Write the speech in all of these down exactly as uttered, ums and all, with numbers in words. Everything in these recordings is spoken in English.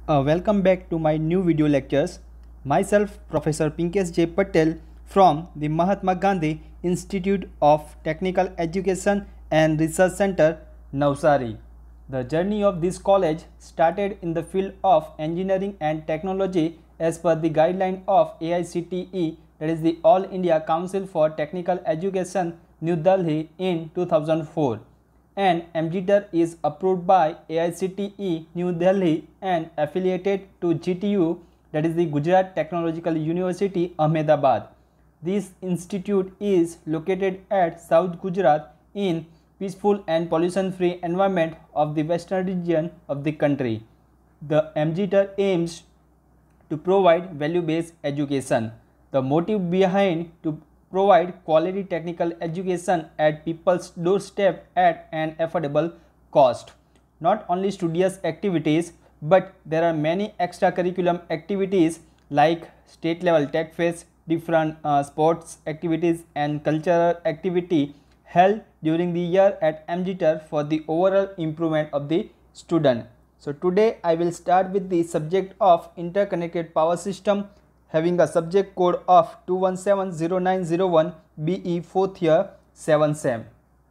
Uh, welcome back to my new video lectures. Myself, Professor Pinkesh J. Patel from the Mahatma Gandhi Institute of Technical Education and Research Center, Navsari. The journey of this college started in the field of engineering and technology as per the guideline of A I C T E, that is the All India Council for Technical Education, New Delhi in two thousand four. And M G T E R is approved by A I C T E New Delhi and affiliated to G T U, that is the Gujarat Technological University, Ahmedabad. This institute is located at South Gujarat in peaceful and pollution-free environment of the western region of the country. The M G T E R aims to provide value-based education. The motive behind to provide quality technical education at people's doorstep at an affordable cost. Not only studious activities, but there are many extracurricular activities like state level tech fest, different uh, sports activities and cultural activity held during the year at M G T E R for the overall improvement of the student. So today I will start with the subject of interconnected power system, having a subject code of two one seven zero nine zero one B E fourth year seventh sem.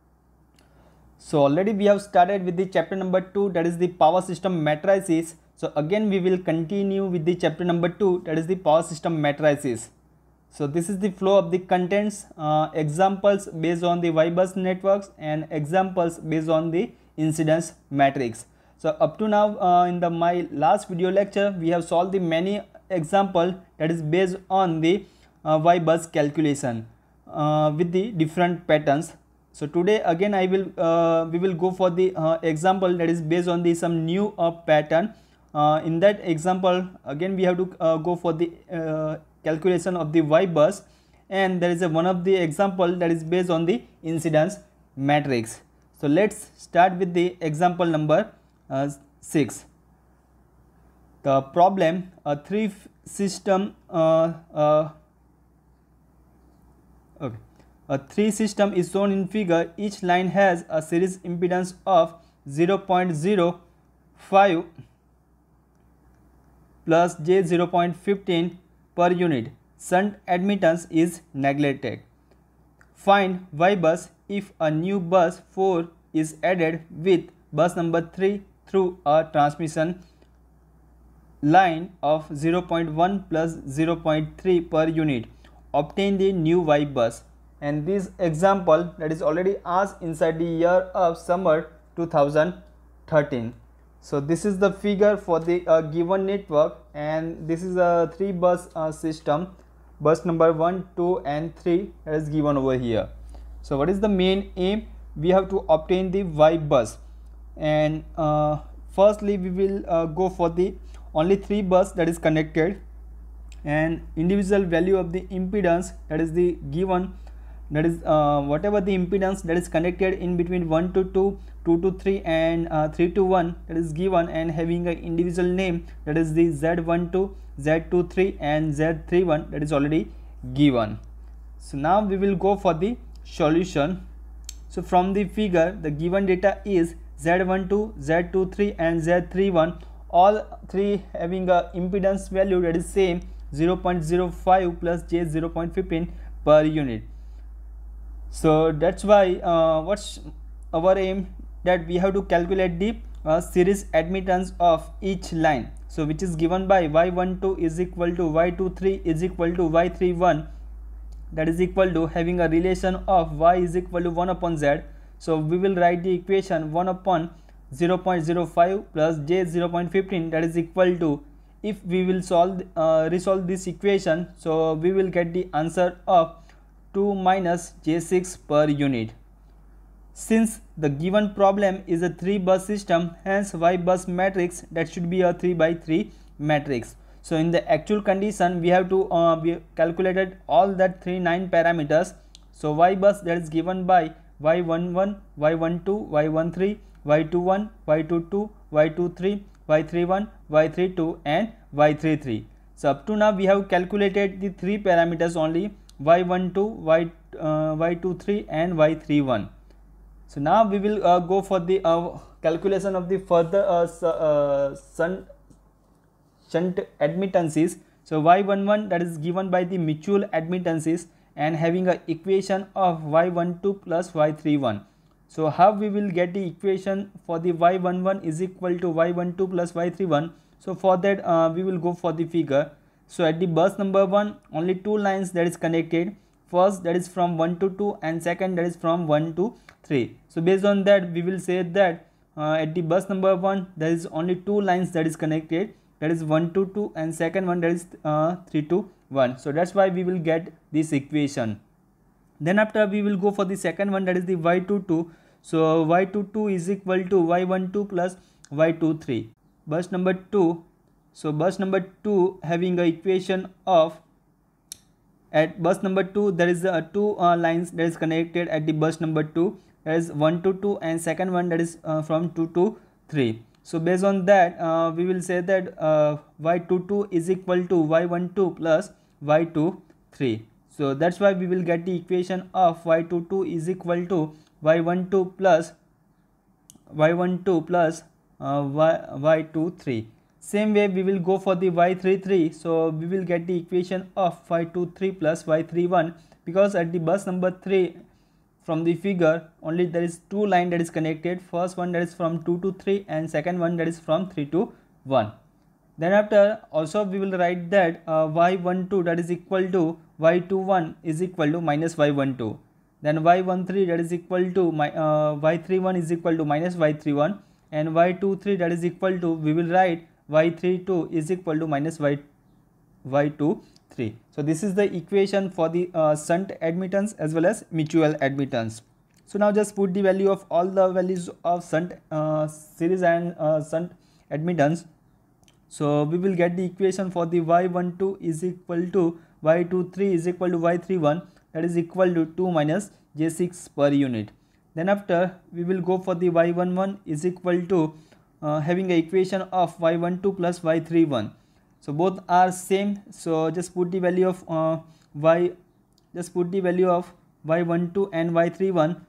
So already we have started with the chapter number two, that is the power system matrices. So again we will continue with the chapter number two, that is the power system matrices. So this is the flow of the contents, uh, examples based on the Y-bus networks and examples based on the incidence matrix. So up to now uh, in the my last video lecture we have solved the many example that is based on the uh, Y-bus calculation uh, with the different patterns. So today again I will uh, we will go for the uh, example that is based on the some new uh, pattern. Uh, in that example again we have to uh, go for the uh, calculation of the Y-bus, and there is a one of the example that is based on the incidence matrix. So let's start with the example number uh, six. The problem, a three system uh, uh, okay. A three system is shown in figure. Each line has a series impedance of zero point zero five plus j zero point one five per unit. Shunt admittance is neglected. Find Y-bus if a new bus four is added with bus number three through a transmission line of zero point one plus zero point three per unit. Obtain the new Y-bus. And this example that is already asked inside the year of summer two thousand thirteen. So this is the figure for the uh, given network, and this is a three bus uh, system. Bus number one, two and three that is given over here. So what is the main aim? We have to obtain the Y-bus, and uh, firstly we will uh, go for the only three bus that is connected, and individual value of the impedance that is the given, that is uh, whatever the impedance that is connected in between one to two, two to three and uh, three to one that is given, and having an individual name that is the Z one two, Z two three and Z three one that is already given. So now we will go for the solution. So from the figure the given data is Z one two, Z two three and Z three one, all three having a impedance value that is same zero point zero five plus j zero point one five per unit. So that's why uh, what's our aim, that we have to calculate the uh, series admittance of each line. So which is given by Y one two is equal to Y two three is equal to Y three one, that is equal to having a relation of Y is equal to one upon Z. So we will write the equation one upon zero point zero five plus j zero point one five, that is equal to, if we will solve uh, resolve this equation, so we will get the answer of two minus j six per unit. Since the given problem is a three bus system, hence Y-bus matrix that should be a three by three matrix. So in the actual condition we have to uh, we calculated all that three nine parameters. So Y-bus that is given by Y one one, Y one two, Y one three, Y two one, Y two two, Y two three, Y three one, Y three two and Y three three. So up to now we have calculated the three parameters only, Y one two, Y, uh, Y two three and Y three one. So now we will uh, go for the uh, calculation of the further uh, uh, shunt shunt admittances. So Y eleven that is given by the mutual admittances and having a equation of Y twelve plus Y thirty-one. So how we will get the equation for the Y eleven is equal to Y twelve plus Y thirty-one. So for that uh, we will go for the figure. So at the bus number one, only two lines that is connected. First that is from one to two and second that is from one to three. So based on that we will say that uh, at the bus number one there is only two lines that is connected, that is one to two and second one that is uh, three to one. So that's why we will get this equation. Then after we will go for the second one, that is the Y twenty-two. So Y twenty-two is equal to Y twelve plus Y twenty-three. Bus number two. So bus number two having a equation of, at bus number two there is uh, two uh, lines that is connected at the bus number two, that is one to two and second one that is uh, from two to three. So based on that uh, we will say that uh, Y twenty-two is equal to Y twelve plus Y twenty-three. So that's why we will get the equation of Y twenty-two is equal to Y twelve plus Y twelve plus uh, Y, Y twenty-three. Same way we will go for the Y thirty-three. So we will get the equation of Y twenty-three plus Y thirty-one, because at the bus number three from the figure only there is two line that is connected. First one that is from two to three and second one that is from three to one. Then after also we will write that uh, Y twelve that is equal to Y twenty-one is equal to minus Y twelve. Then Y thirteen that is equal to my uh, Y thirty-one is equal to minus Y thirty-one, and Y twenty-three that is equal to, we will write Y thirty-two is equal to minus Y Y twenty-three. So this is the equation for the uh, shunt admittance as well as mutual admittance. So now just put the value of all the values of shunt uh, series and uh, shunt admittance. So we will get the equation for the Y twelve is equal to Y twenty-three is equal to Y thirty-one, that is equal to two minus J six per unit. Then after we will go for the Y eleven is equal to uh, having a equation of Y twelve plus Y thirty-one. So both are same. So just put the value of uh, Y, just put the value of Y twelve and Y thirty-one.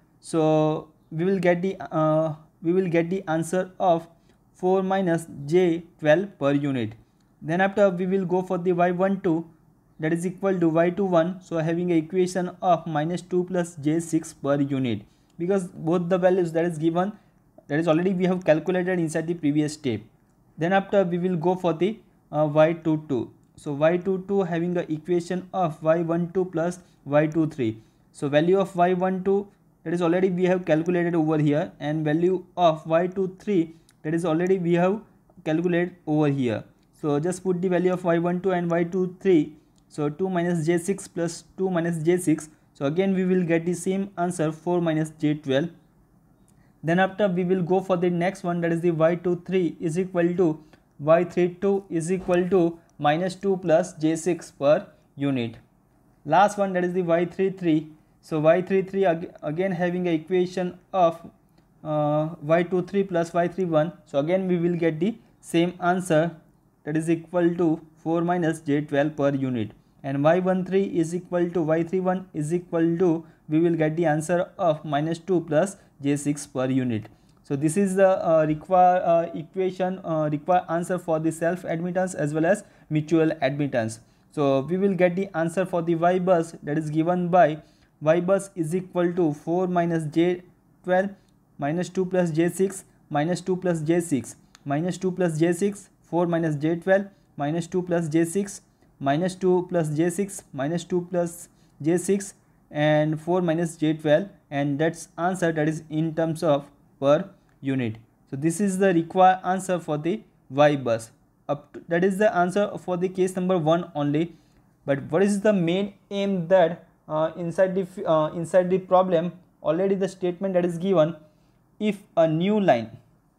So we will get the uh, we will get the answer of four minus J twelve per unit. Then after we will go for the Y twelve, that is equal to Y twenty-one. So having a equation of minus two plus J six per unit, because both the values that is given, that is already we have calculated inside the previous step. Then after we will go for the uh, Y twenty-two. So Y twenty-two having a equation of Y twelve plus Y twenty-three. So value of Y twelve that is already we have calculated over here, and value of Y twenty-three that is already we have calculated over here. So just put the value of Y twelve and Y twenty-three. So two minus J six plus two minus J six. So again we will get the same answer, four minus J twelve. Then after we will go for the next one, that is the Y twenty-three is equal to Y thirty-two is equal to minus two plus J six per unit. Last one, that is the Y thirty-three. So Y thirty-three ag again having a equation of uh, Y twenty-three plus Y thirty-one. So again we will get the same answer, that is equal to four minus J twelve per unit. And Y thirteen is equal to Y thirty-one is equal to, we will get the answer of minus two plus J six per unit. So this is the uh, require uh, equation uh, require answer for the self admittance as well as mutual admittance. So we will get the answer for the Y bus, that is given by Y bus is equal to four minus J twelve minus two plus J six minus two plus J six minus two plus J six, four minus J twelve minus two plus J six minus two plus J six minus two plus J six and four minus J twelve, and that's answer, that is in terms of per unit. So this is the required answer for the Y bus. Up to, that is the answer for the case number one only. But what is the main aim, that uh, inside the uh, inside the problem already the statement that is given, if a new line,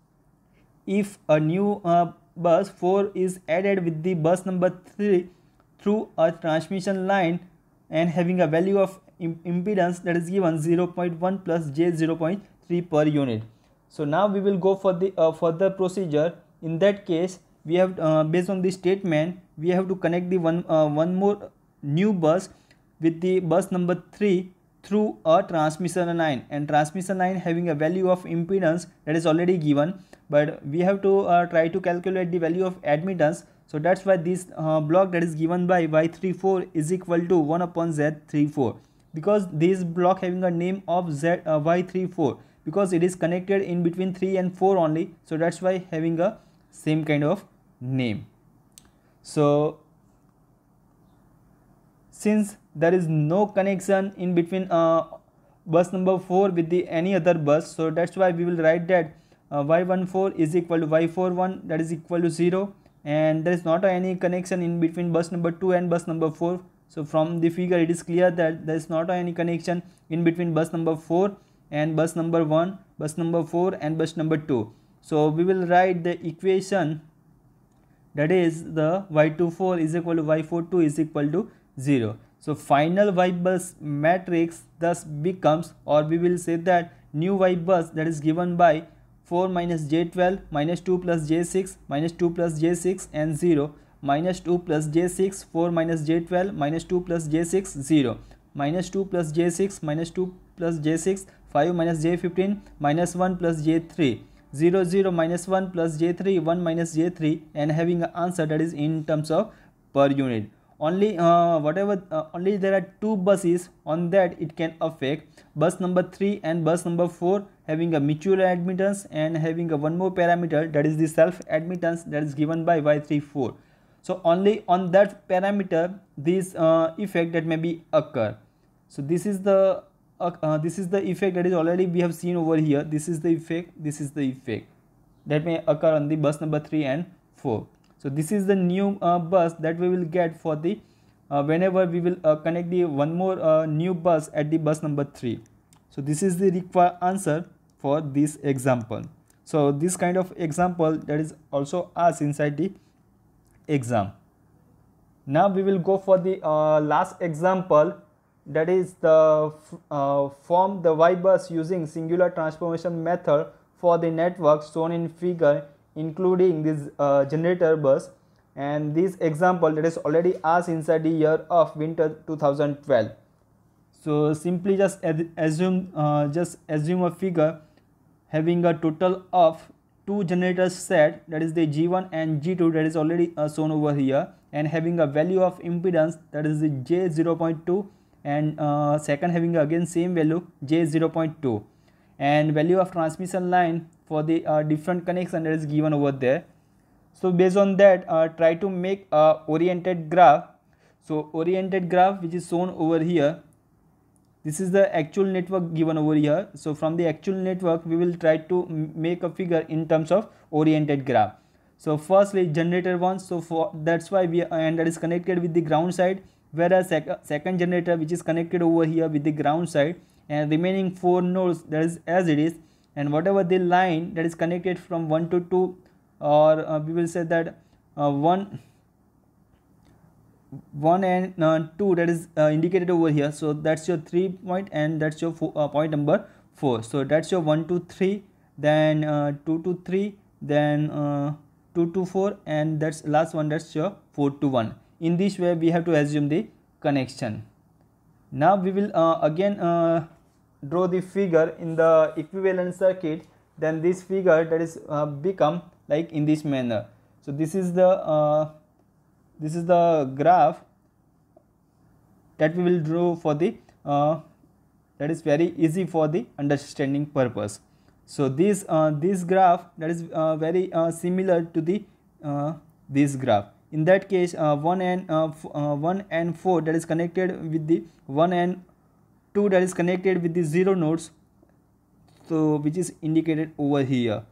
if a new uh, bus four is added with the bus number three through a transmission line and having a value of impedance that is given zero point one plus J zero point three per unit. So now we will go for the uh, further procedure. In that case we have uh, based on the statement, we have to connect the one uh, one more new bus with the bus number three through a transmission line, and transmission line having a value of impedance that is already given, but we have to uh, try to calculate the value of admittance. So that's why this uh, block that is given by y three four is equal to one upon z three four, because this block having a name of z uh, y three four, because it is connected in between three and four only, so that's why having a same kind of name. So since there is no connection in between uh, bus number four with the any other bus, so that's why we will write that uh, y one four is equal to y four one, that is equal to zero, and there is not any connection in between bus number two and bus number four. So from the figure it is clear that there is not any connection in between bus number four and bus number one, bus number four and bus number two. So we will write the equation, that is the y two four is equal to y four two is equal to zero. So final y bus matrix thus becomes, or we will say that new y bus that is given by four minus j twelve minus two plus j six minus two plus j six and zero, minus two plus j six, four minus j twelve minus two plus j six, zero, minus two plus j six minus two plus j six, five minus j fifteen minus one plus j three, zero, zero minus one plus j three, one minus j three, and having an answer that is in terms of per unit. Only uh, whatever uh, only there are two buses on that it can affect, bus number three and bus number four having a mutual admittance and having a one more parameter, that is the self admittance, that is given by y three four. So only on that parameter this uh, effect that may be occur. So this is the uh, uh, this is the effect that is already we have seen over here. This is the effect, this is the effect that may occur on the bus number three and four. So this is the new uh, bus that we will get for the uh, whenever we will uh, connect the one more uh, new bus at the bus number three. So this is the required answer for this example. So this kind of example that is also asked inside the exam. Now we will go for the uh, last example, that is the uh, form the y bus using singular transformation method for the network shown in figure, including this uh, generator bus, and this example that is already asked inside the year of winter two thousand twelve. So simply just assume uh, just assume a figure having a total of two generators set, that is the G one and G two, that is already uh, shown over here, and having a value of impedance, that is the J zero point two, and uh, second having again same value J zero point two, and value of transmission line for the uh, different connection that is given over there. So based on that uh, try to make a oriented graph. So oriented graph which is shown over here, this is the actual network given over here. So from the actual network we will try to make a figure in terms of oriented graph. So firstly generator one, so for that's why we and that is connected with the ground side, whereas sec second generator which is connected over here with the ground side, and remaining four nodes that is as it is, and whatever the line that is connected from one to two, or uh, we will say that uh, one one and uh, two, that is uh, indicated over here. So that's your three point and that's your four, uh, point number four. So that's your one two three, then uh, two two three, then uh, two two four, and that's last one, that's your four to one. In this way we have to assume the connection. Now we will uh, again uh, draw the figure in the equivalent circuit. Then this figure that is uh, become like in this manner. So this is the uh, this is the graph that we will draw for the uh, that is very easy for the understanding purpose. So this uh, this graph that is uh, very uh, similar to the uh, this graph. In that case uh, one and uh, uh, one and four that is connected with the one and two that is connected with the zero nodes, so which is indicated over here.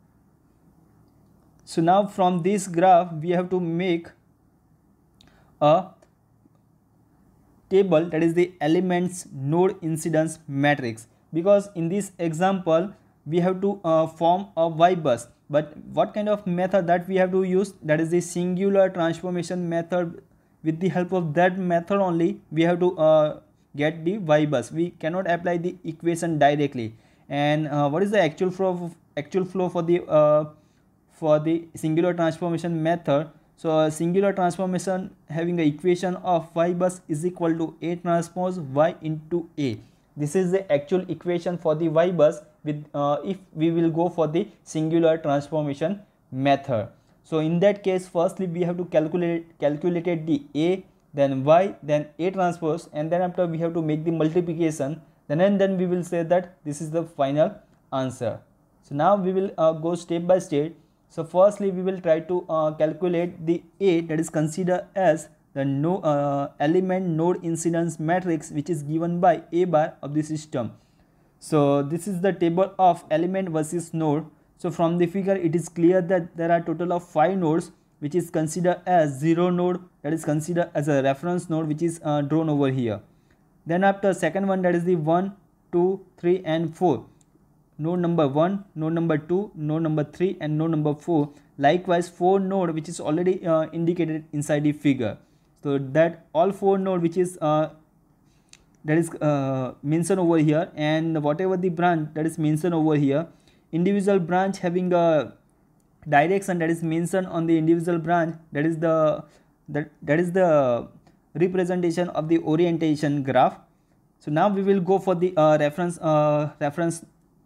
So now from this graph we have to make a table, that is the elements node incidence matrix, because in this example we have to uh, form a y bus, but what kind of method that we have to use, that is the singular transformation method. With the help of that method only we have to uh, get the y bus. We cannot apply the equation directly. And uh, what is the actual flow of, actual flow for the uh, for the singular transformation method? So a singular transformation having an equation of y bus is equal to A transpose y into A. This is the actual equation for the y bus with uh, if we will go for the singular transformation method. So in that case, firstly we have to calculate calculated the A, then Y, then A transpose, and then after we have to make the multiplication, then and then we will say that this is the final answer. So now we will uh, go step by step. So firstly we will try to uh, calculate the A, that is considered as the no, uh, element node incidence matrix, which is given by A bar of the system. So this is the table of element versus node. So from the figure it is clear that there are total of five nodes, which is considered as zero node, that is considered as a reference node, which is uh, drawn over here. Then after second one, that is the one, two, three and four. Node number one, node number two, node number three and node number four. Likewise four node, which is already uh, indicated inside the figure. So that all four node which is uh, that is uh, mentioned over here, and whatever the branch that is mentioned over here, individual branch having a direction that is mentioned on the individual branch, that is the that that is the representation of the orientation graph. So now we will go for the uh, reference uh, reference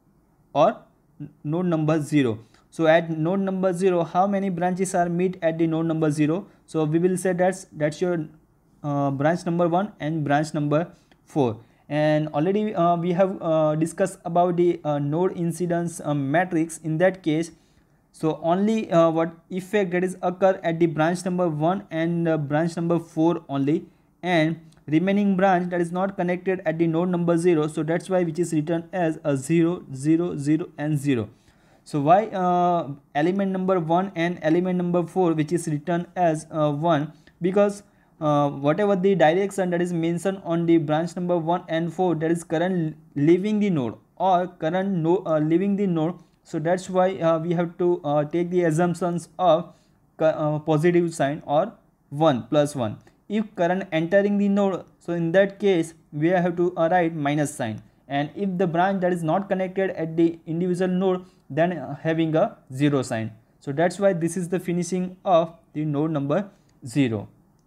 or node number zero. So at node number zero, how many branches are meet at the node number zero? So we will say that's that's your uh, branch number one and branch number four. And already uh, we have uh, discussed about the uh, node incidence uh, matrix. In that case, so only uh, what effect that is occur at the branch number one and uh, branch number four only, and remaining branch that is not connected at the node number zero. So that's why which is written as a zero, zero, zero and zero. So why uh, element number one and element number four which is written as uh, one? Because uh, whatever the direction that is mentioned on the branch number one and four, that is current leaving the node or current no, uh, leaving the node. So that's why uh, we have to uh, take the assumptions of uh, positive sign or one plus one. If current entering the node, so in that case we have to uh, write minus sign. And if the branch that is not connected at the individual node, then uh, having a zero sign. So that's why this is the finishing of the node number zero.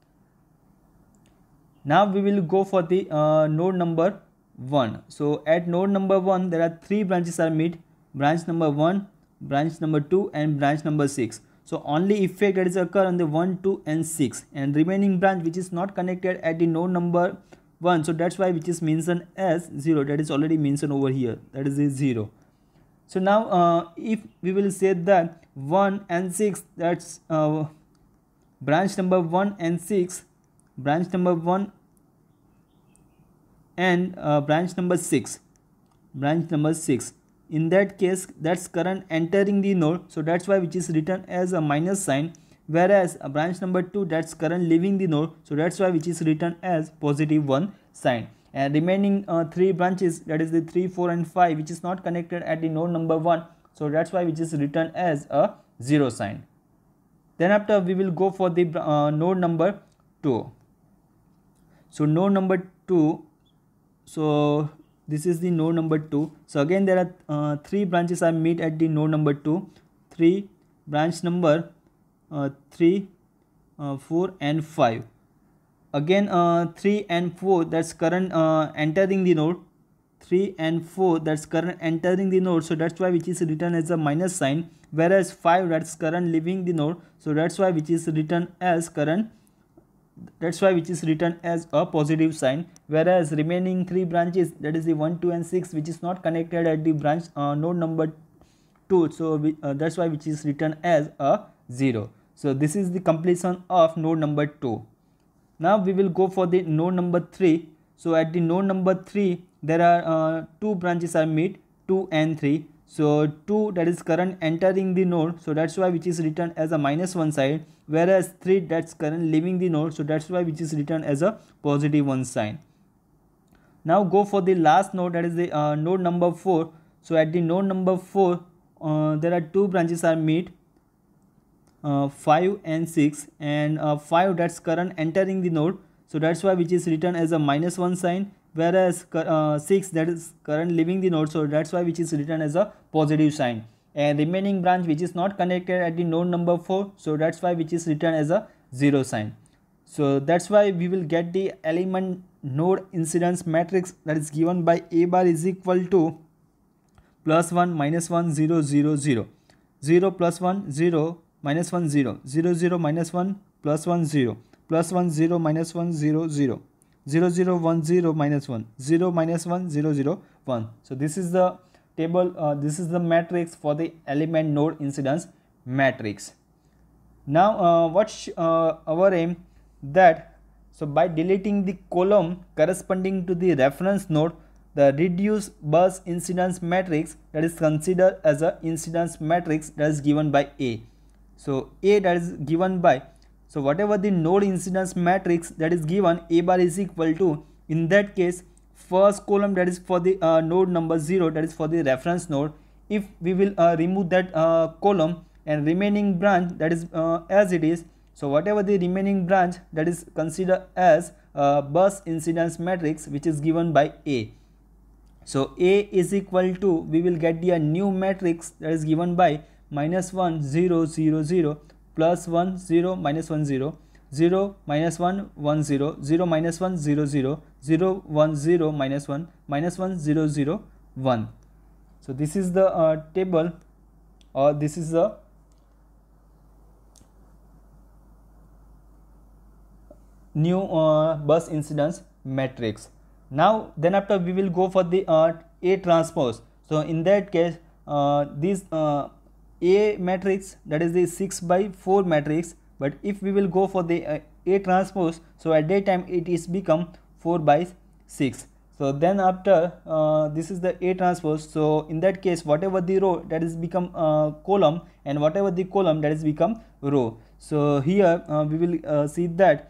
Now we will go for the uh, node number one. So at node number one, there are three branches are meet: branch number one, branch number two and branch number six. So only effect that is occur on the one, two and six, and remaining branch which is not connected at the node number one. So that's why which is mentioned as zero, that is already mentioned over here, that is a zero. So now uh, if we will say that one and six, that's uh, branch number one and six, branch number one and uh, branch number six, branch number six. In that case, that's current entering the node, so that's why which is written as a minus sign. Whereas a branch number two, that's current leaving the node, so that's why which is written as positive one sign. And remaining uh, three branches, that is the three, four and five, which is not connected at the node number one, so that's why which is written as a zero sign. Then after we will go for the uh, node number two. So node number two, so this is the node number two. So again there are uh, three branches are meet at the node number two, three, branch number uh, three, uh, four and five. Again uh, three and four, that's current uh, entering the node, three and four, that's current entering the node, so that's why which is written as a minus sign. Whereas five, that's current leaving the node, so that's why which is written as current, that's why which is written as a positive sign. Whereas remaining three branches, that is the one, two and six, which is not connected at the branch uh, node number two, so we, uh, that's why which is written as a zero. So this is the completion of node number two. Now we will go for the node number three. So at the node number three, there are uh, two branches are meet, two and three. So two, that is current entering the node, so that's why which is written as a minus one side. Whereas three, that's current leaving the node, so that's why which is written as a positive one sign. Now go for the last node, that is the uh, node number four. So at the node number four, uh, there are two branches are meet, uh, five and six, and uh, five, that's current entering the node, so that's why which is written as a minus one sign. Whereas uh, six, that is current leaving the node, so that's why which is written as a positive sign. And remaining branch which is not connected at the node number four, so that's why which is written as a zero sign. So that's why we will get the element node incidence matrix, that is given by A bar is equal to plus one, minus one, zero, zero, zero, zero plus one, zero, minus one zero, zero zero minus one plus one zero, plus one zero minus one zero zero, zero zero one zero minus one, zero minus one zero zero one. So this is the table, uh, this is the matrix for the element node incidence matrix. Now uh, what's uh, our aim? That so by deleting the column corresponding to the reference node, the reduced bus incidence matrix that is considered as a incidence matrix that is given by A. So A that is given by, so whatever the node incidence matrix that is given, A bar is equal to, in that case, first column that is for the uh, node number zero, that is for the reference node. If we will uh, remove that uh, column and remaining branch that is uh, as it is, so whatever the remaining branch that is considered as uh, bus incidence matrix which is given by A. So A is equal to, we will get the uh, new matrix that is given by minus one zero zero zero plus one zero minus one zero, zero minus one one zero, zero minus one zero zero, zero one zero minus one, minus one zero zero one. So this is the uh, table, or this is the new uh, bus incidence matrix. Now then after we will go for the uh, A transpose. So in that case uh, this uh, A matrix, that is the six by four matrix, but if we will go for the uh, A transpose, so at that time it is become four by six. So then after uh, this is the A transpose, so in that case whatever the row that is become uh, column, and whatever the column that is become row. So here uh, we will uh, see that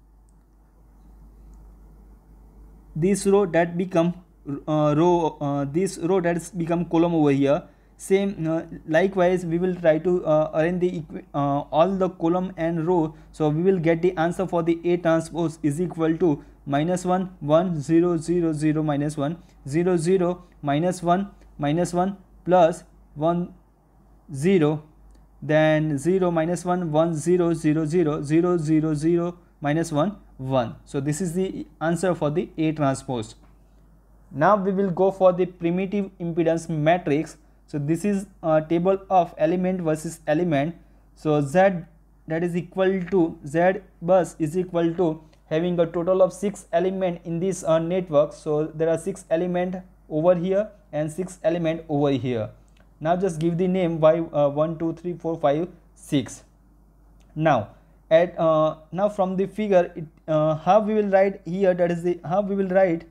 this row that become uh, row, uh, this row that is become column over here. Same uh, likewise we will try to uh, arrange the uh, all the column and row. So we will get the answer for the A transpose is equal to minus one one zero zero zero minus one, zero zero minus one minus one plus one zero, then zero minus one one zero zero zero, zero zero zero minus one one. So this is the answer for the A transpose. Now we will go for the primitive impedance matrix. So this is a table of element versus element. So Z that is equal to, Z bus is equal to having a total of six element in this uh, network. So there are six element over here and six element over here. Now just give the name y uh, one two three four five six. Now at uh, now from the figure it, uh, how we will write here, that is the how we will write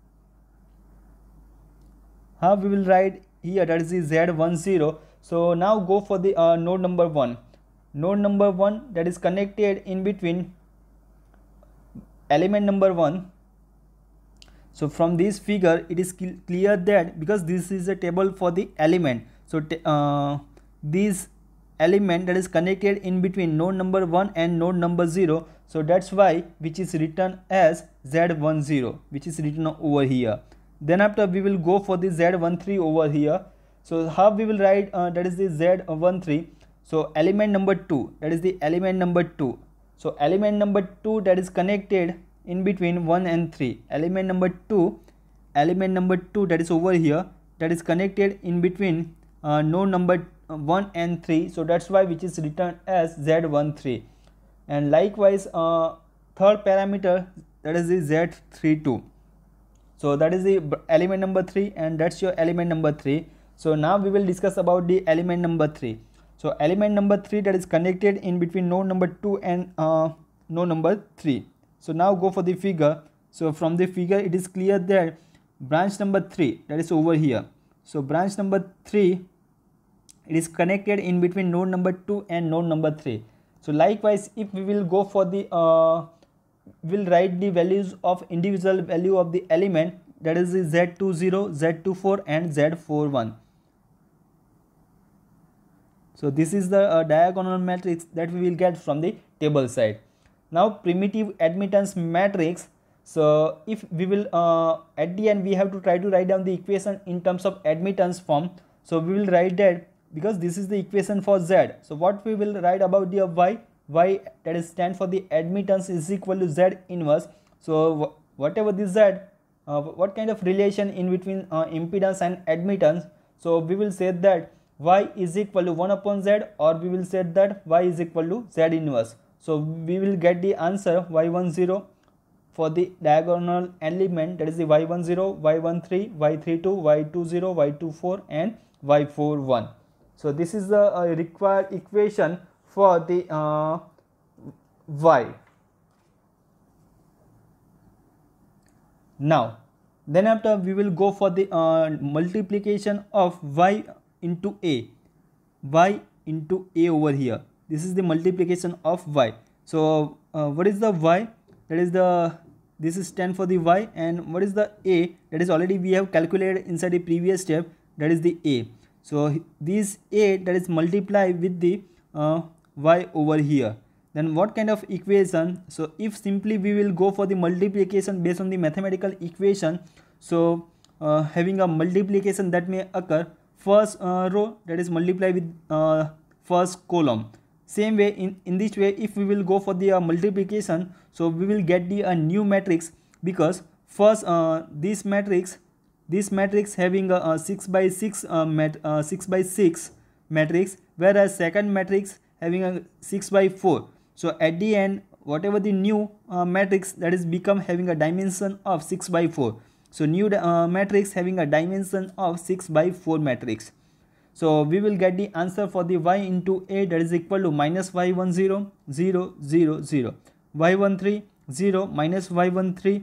how we will write here, that is the Z ten. So now go for the uh, node number one. Node number one that is connected in between element number one. So from this figure it is cl clear that because this is a table for the element, so uh, this element that is connected in between node number one and node number zero, so that's why which is written as Z ten, which is written over here. Then after we will go for the Z thirteen over here. So how we will write uh, that is the Z thirteen. So element number two, that is the element number two. So element number two that is connected in between one and three. Element number two, element number two that is over here, that is connected in between uh, node number one and three. So that's why which is written as Z thirteen. And likewise uh, third parameter, that is the Z thirty-two. So that is the element number three, and that's your element number three. So now we will discuss about the element number three. So element number three that is connected in between node number two and uh, node number three. So now go for the figure. So from the figure it is clear that branch number three, that is over here. So branch number three, it is connected in between node number two and node number three. So likewise if we will go for the uh, will write the values of individual value of the element, that is the Z twenty, Z twenty-four and Z forty-one. So this is the uh, diagonal matrix that we will get from the table side. Now primitive admittance matrix. So if we will uh, at the end we have to try to write down the equation in terms of admittance form. So we will write that because this is the equation for Z. So what we will write about the Y, Y that is stand for the admittance is equal to Z inverse. So whatever this Z, uh, what kind of relation in between uh, impedance and admittance. So we will say that y is equal to one upon z, or we will say that y is equal to z inverse. So we will get the answer y one zero for the diagonal element, that is the y one zero, y one three, y three two, y two zero, y two four and y four one. So this is the uh, required equation for the uh, y. Now then after we will go for the uh, multiplication of y into a, y into a over here. This is the multiplication of y. So uh, what is the y? That is the, this is ten for the y, and what is the a? That is already we have calculated inside the previous step, that is the a. So this a, that is multiply with the uh, y over here. Then what kind of equation? So if simply we will go for the multiplication based on the mathematical equation, so uh, having a multiplication that may occur, first uh, row that is multiply with uh, first column. Same way in, in this way, if we will go for the uh, multiplication, so we will get the uh, new matrix, because first uh, this matrix, this matrix having a, a six by six uh, mat, uh, six by six matrix, whereas second matrix having a six by four. So at the end, whatever the new uh, matrix, that is become having a dimension of six by four. So new uh, matrix having a dimension of six by four matrix. So we will get the answer for the y into a, that is equal to minus y one zero, zero, zero, zero, y one three, zero, minus y one three,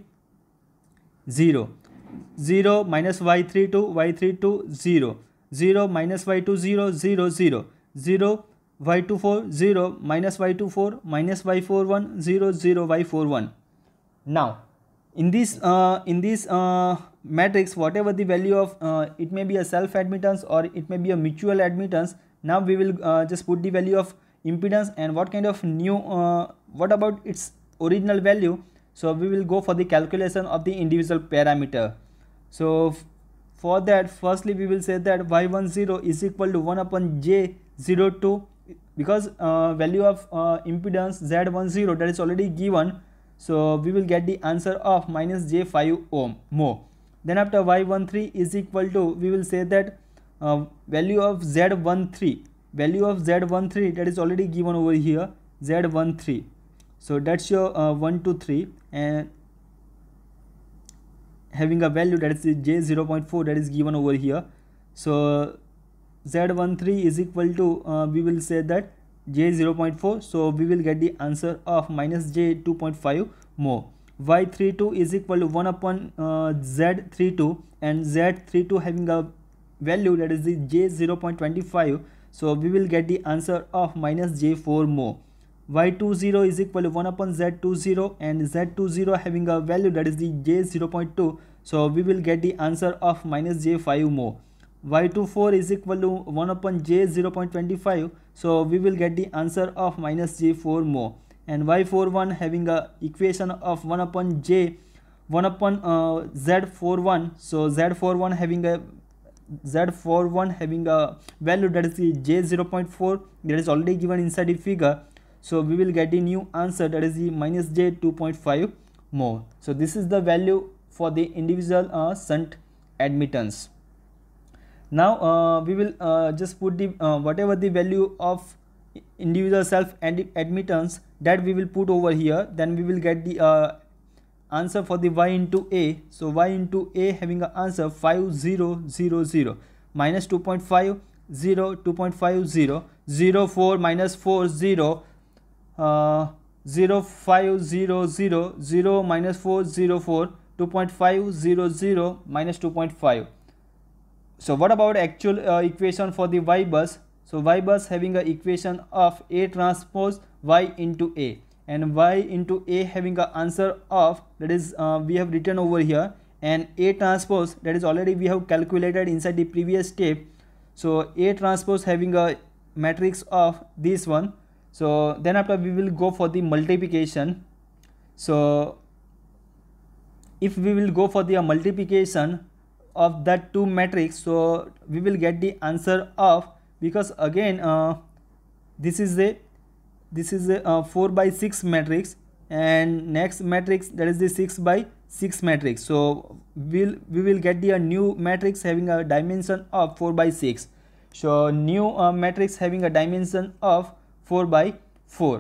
zero, zero, minus y three two, y three two, zero, zero, minus y two zero, zero, zero, zero, y two four, zero, minus y two four, minus y four one, zero, zero, y four one. Now in this uh, in this uh, matrix, whatever the value of uh, it may be a self admittance or it may be a mutual admittance. Now we will uh, just put the value of impedance and what kind of new uh, what about its original value. So we will go for the calculation of the individual parameter. So for that, firstly we will say that y one zero is equal to one upon j zero two, because uh, value of uh, impedance z one zero, that is already given. So we will get the answer of minus j five ohm more. Then after y one three is equal to, we will say that uh, value of z one three, value of z one three, that is already given over here, z one three. So that's your uh, one two three, and having a value that is j zero point four, that is given over here. So z one three is equal to uh, we will say that j zero point four. So we will get the answer of minus j two point five more. y three two is equal to one upon uh, z three two, and z three two having a value that is the j zero point two five. So we will get the answer of minus j four more. y two zero is equal to one upon z two zero, and z two zero having a value that is the j zero point two. So we will get the answer of minus j five more. y two four is equal to one upon j zero point two five. So we will get the answer of minus j four more. And y four one having a equation of one upon j, one upon uh, z four one. So z four one having a z four one having a value that is the j zero point four, that is already given inside the figure. So we will get the new answer, that is the minus j two point five more. So this is the value for the individual uh, shunt admittance. Now uh, we will uh, just put the uh, whatever the value of individual self admittance, that we will put over here. Then we will get the uh, answer for the y into a. So y into a having an answer five zero zero zero, minus two point five, zero, two point five zero, zero four, minus four, zero, uh, zero five zero zero, zero, minus four, zero four, two point five zero zero, minus two point five. So what about actual uh, equation for the y bus? So y bus having a equation of A transpose y into A, and y into A having a answer of, that is uh, we have written over here, and A transpose, that is already we have calculated inside the previous step. So A transpose having a matrix of this one. So then after we will go for the multiplication. So if we will go for the uh, multiplication of that two matrix, so we will get the answer of, because again uh, this is a this is a uh, four by six matrix, and next matrix, that is the six by six matrix. So we'll we will get the uh, new matrix having a dimension of four by six. So new uh, matrix having a dimension of four by four.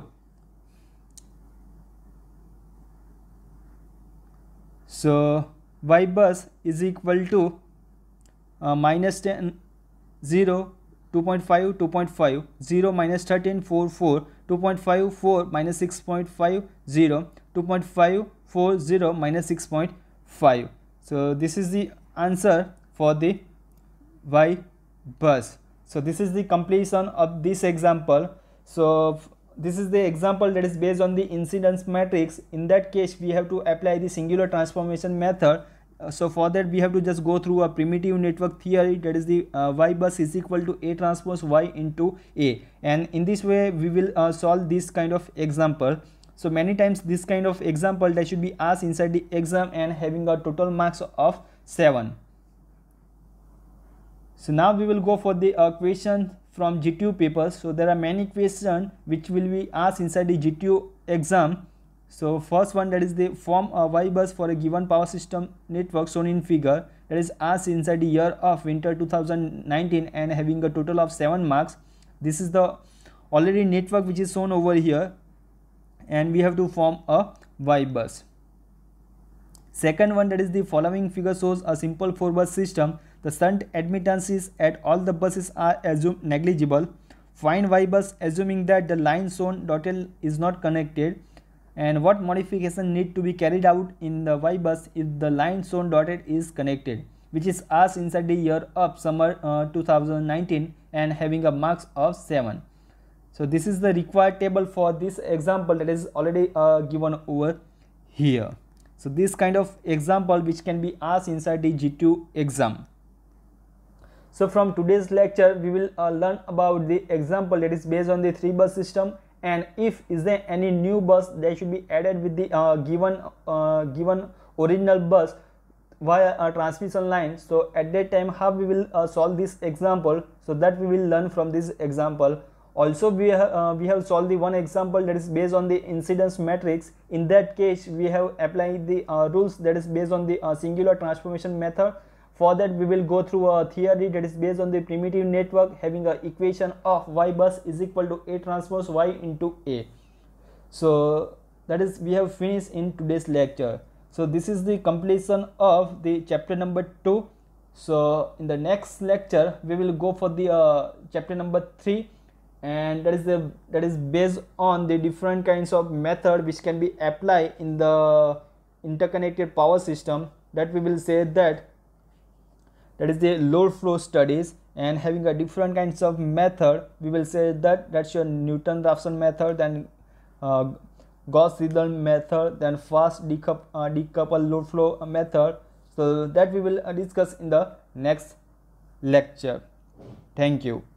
So y bus is equal to uh, minus ten, zero, two point five, two point five, zero, minus thirteen, four, four, two point five, four, minus six point five, zero, two point five, four, zero, minus six point five. So this is the answer for the y bus. So this is the completion of this example. So this is the example that is based on the incidence matrix. In that case, we have to apply the singular transformation method. Uh, so for that, we have to just go through a primitive network theory, that is the uh, y bus is equal to A transpose y into A, and in this way we will uh, solve this kind of example. So many times this kind of example that should be asked inside the exam and having a total marks of seven. So now we will go for the uh, question from G T U papers. So there are many questions which will be asked inside the G T U exam. So first one, that is the form a y bus for a given power system network shown in figure, that is asked inside the year of winter two thousand nineteen and having a total of seven marks. This is the already network which is shown over here, and we have to form a y bus. Second one, that is the following figure shows a simple four bus system. The shunt admittances at all the buses are assumed negligible. Find y bus assuming that the line shown dotted is not connected, and what modification need to be carried out in the y bus if the line shown dotted is connected, which is asked inside the year of summer uh, two thousand nineteen and having a marks of seven. So this is the required table for this example that is already uh, given over here. So this kind of example which can be asked inside the G T U exam. So from today's lecture, we will uh, learn about the example that is based on the three bus system, and if is there any new bus that should be added with the uh, given uh, given original bus via a transmission line. So at that time, how we will uh, solve this example, so that we will learn from this example. Also we have uh, we have solved the one example that is based on the incidence matrix. In that case, we have applied the uh, rules that is based on the uh, singular transformation method. For that, we will go through a theory that is based on the primitive network having a equation of y bus is equal to A transpose y into A. So that is we have finished in today's lecture. So this is the completion of the chapter number two. So in the next lecture, we will go for the uh, chapter number three, and that is the that is based on the different kinds of method which can be applied in the interconnected power system. That we will say that that is the load flow studies, and having a different kinds of method, we will say that that's your Newton-Raphson method, then uh, Gauss-Seidel method, then fast decoup uh, decoupled load flow method. So that we will uh, discuss in the next lecture. Thank you.